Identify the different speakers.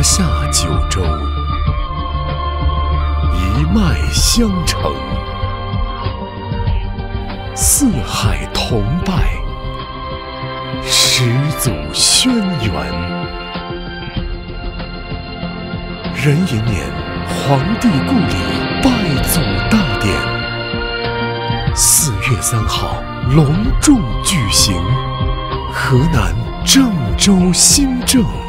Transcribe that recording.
Speaker 1: 下九州，一脉相承，四海同拜，始祖轩辕。壬寅年，皇帝故里拜祖大典，4月3号隆重举行，河南郑州新政。